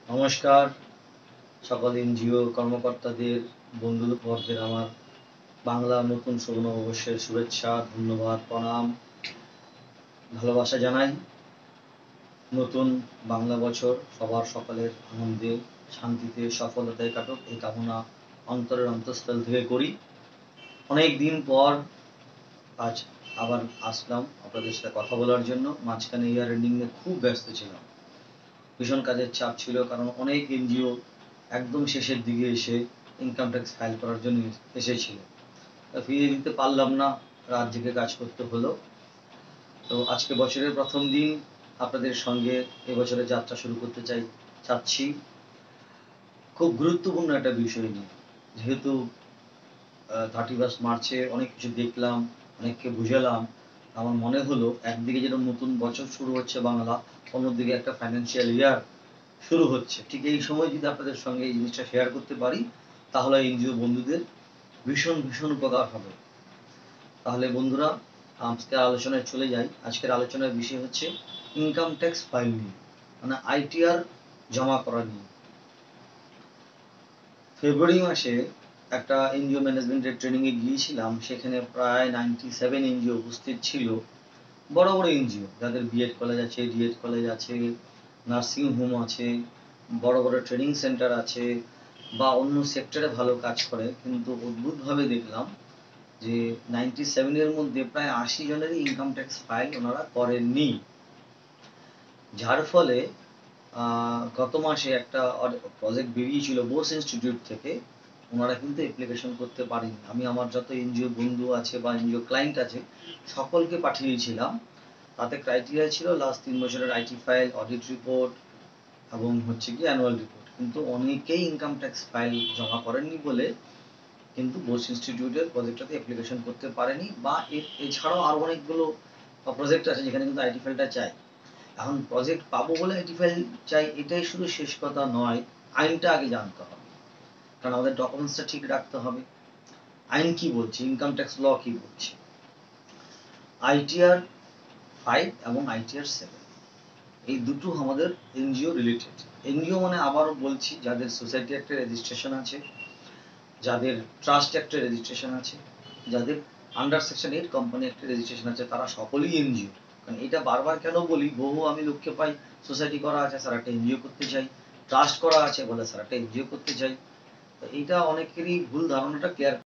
নমস্কার সকল এনজিও কর্মকর্তাদের, বন্ধুবর্গের আমার বাংলা নতুন শুভ নববর্ষের শুভেচ্ছা, ধন্যবাদ, প্রণাম, ভালোবাসা জানাই। নতুন বাংলা বছর সবার সকলের আনন্দে, শান্তিতে, সফলতায় কাটুক এই কামনা অন্তরের অন্তঃস্থল থেকে করি। অনেক দিন পর আজ আবার আসলাম আপনাদের সাথে কথা বলার জন্য। মাঝখানে ইয়ার এন্ডিংয়ে খুব ব্যস্ত ছিলাম, ভীষণ কাজের চাপ ছিল, কারণ অনেক এনজিও একদম শেষের দিকে এসে ইনকাম ট্যাক্স ফাইল করার জন্য এসেছিল, ফিরিয়ে দিতে পারলাম না, রাত জেগে কাজ করতে হলো। তো আজকে বছরের প্রথম দিন আপনাদের সঙ্গে এবছরের যাত্রা শুরু করতে চাচ্ছি খুব গুরুত্বপূর্ণ একটা বিষয় নিয়ে। যেহেতু 31 মার্চে অনেক কিছু দেখলাম, অনেককে বুঝালাম, আমার মনে হলো একদিকে যেরকম নতুন বছর শুরু হচ্ছে বাংলা, অন্যদিকে একটা ফাইন্যান্সিয়াল ইয়ার শুরু হচ্ছে। ঠিক এই সময় যদি আপনাদের সঙ্গে এই জিনিসটা শেয়ার করতে পারি, তাহলে এনজিও বন্ধুদের ভীষণ ভীষণ উপকার হবে। তাহলে বন্ধুরা, আজকের আলোচনায় চলে যাই। আজকের আলোচনার বিষয় হচ্ছে ইনকাম ট্যাক্স ফাইল নিয়ে, মানে আইটিআর জমা করা নিয়ে। ফেব্রুয়ারি মাসে একটা এনজিও ম্যানেজমেন্টের ট্রেনিংয়ে গিয়েছিলাম, সেখানে প্রায় 97 এনজিও উপস্থিত ছিল। বড় বড় এনজিও, যাদের বিএড কলেজ আছে, ডিএড কলেজ আছে, নার্সিং হোম আছে, বড় বড় ট্রেনিং সেন্টার আছে, বা অন্য সেক্টরে ভালো কাজ করে। কিন্তু অদ্ভুতভাবে দেখলাম যে 97-এর মধ্যে প্রায় 80 জনেরই ইনকাম ট্যাক্স ফাইল ওনারা করেননি। যার ফলে গত মাসে একটা প্রজেক্ট বেরিয়েছিল বোস ইনস্টিটিউট থেকে, ওনারা কিন্তু অ্যাপ্লিকেশন করতে পারেনি। আমি আমার যত এনজিও বন্ধু আছে বা এনজিও ক্লায়েন্ট আছে সকলকে পাঠিয়েছিলাম। তাতে ক্রাইটেরিয়া ছিল লাস্ট 3 বছরের আইটি ফাইল, অডিট রিপোর্ট এবং হচ্ছে কি অ্যানুয়াল রিপোর্ট। কিন্তু অনেকেই ইনকাম ট্যাক্স ফাইল জমা করেননি বলে কিন্তু বোস ইনস্টিটিউটের প্রজেক্টটাতে অ্যাপ্লিকেশন করতে পারেনি। বা এছাড়াও আরও অনেকগুলো প্রজেক্ট আছে যেখানে কিন্তু আইটি ফাইলটা চাই। এখন প্রজেক্ট পাবো বলে আইটি ফাইল চাই, এটাই শুধু শেষ কথা নয়, আইনটা আগে জানতে হবে, কারণ আমাদের ডকুমেন্টসটা ঠিক রাখতে হবে। আইন কি বলছে, ইনকাম ট্যাক্স ল কি বলছে। আইটিআর 5 এবং আইটিআর 7 এই দুটো আমাদের এনজিও রিলেটেড। এনজিও মানে আবারও বলছি, যাদের সোসাইটি একটা রেজিস্ট্রেশন আছে, যাদের ট্রাস্ট একটা রেজিস্ট্রেশন আছে, যাদের আন্ডার সেকশন 8 কোম্পানি একটা রেজিস্ট্রেশন আছে, তারা সকলেই এনজিও। কারণ এটা বারবার কেন বলি, বহু আমি লোককে পাই সোসাইটি করা আছে স্যার একটা এনজিও করতে চাই, ট্রাস্ট করা আছে বলে স্যার একটা এনজিও করতে চাই। তো এইটা অনেকেরই ভুল ধারণাটা ক্লিয়ার